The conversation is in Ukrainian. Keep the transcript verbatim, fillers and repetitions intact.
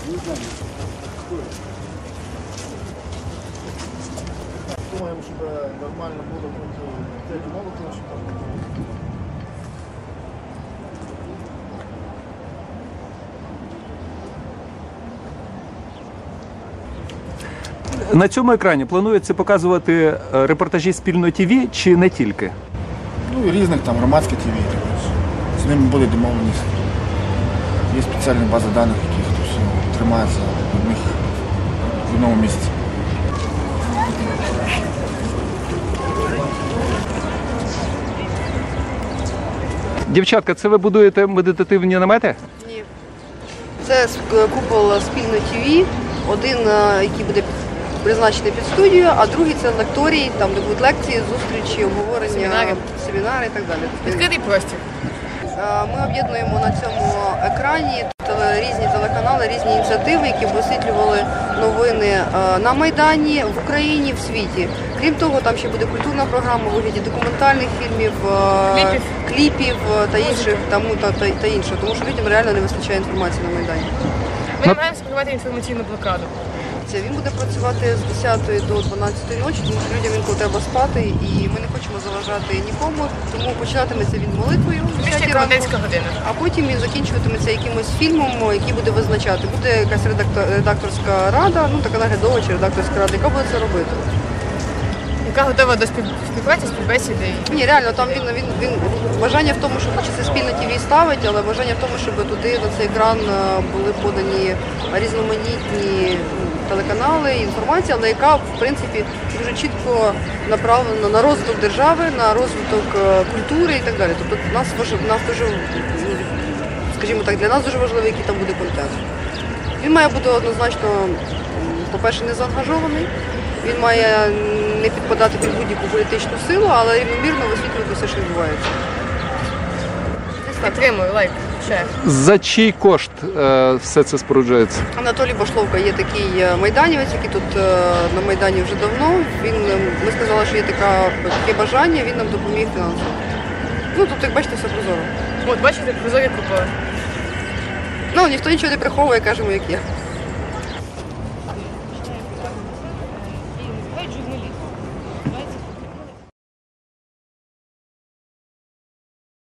Думаємо, щоб нормально було п'ять умови, тому що там. На цьому екрані планується показувати репортажі Спільно ТВ чи не тільки? Ну і різних там громадське ТВ. З ними буде домовленість. Є спеціальні бази даних, які все тримається в одних в одному місці. Дівчатка, це ви будуєте медитативні намети? Ні. Це купол Спільно ТВ, один, який буде призначений під студію, а другий це лекторій, там де будуть лекції, зустрічі, обговорення, семінари, семінари і так далі. Відкритий простір. Ми об'єднуємо на цьому екрані різні телеканали, різні ініціативи, які висвітлювали новини на Майдані, в Україні, в світі. Крім того, там ще буде культурна програма у вигляді документальних фільмів, кліпів, кліпів та інших, тому та, та, та іншого, тому що людям реально не вистачає інформації на Майдані. Ми намагаємося провести інформаційну блокаду. Він буде працювати з десятої до дванадцятої ночі, тому що людям інколи треба спати, і ми не хочемо заважати нікому, тому починатиметься він молитвою, комендантська година, а потім він закінчуватиметься якимось фільмом, який буде визначати. Буде якась редактор, редакторська рада, ну така наглядова чи редакторська рада, яка буде це робити. Яка готова до співпраці, співбесіди? Ні, реально, там він, він, він бажання в тому, щоб хоче це Спільно ТВ ставить, але бажання в тому, щоб туди на цей екран були подані різноманітні телеканали, інформація, але яка, в принципі, дуже чітко направлена на розвиток держави, на розвиток культури і так далі. Тобто нас, нас дуже, скажімо так, для нас дуже важливо, який там буде контент. Він має бути однозначно, по-перше, не заангажований, він має не підпадати під будь-яку політичну силу, але рівномірно висвітлювати все, що відбувається. Підтримую, лайк, шер. За чий кошт е, все це споруджується? Анатолій Башловка є такий майданівець, який тут е, на Майдані вже давно. Він, ми сказали, що є така, таке бажання, він нам допоміг фінансово. Ну, тут, як бачите, все прозоро. От, бачите, прозорі купили. Ну, ніхто нічого не приховує, кажемо, як є.